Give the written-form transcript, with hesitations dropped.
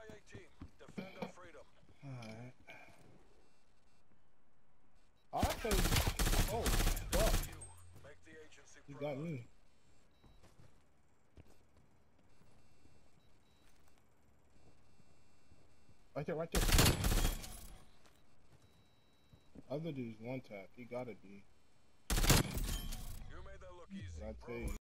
CIA team. Defend our freedom. Alright. I think. Oh, fuck. You make the agency He proud. got me. Right there, right there. Other dude's one tap. He gotta be. You made that look easy. I tell you.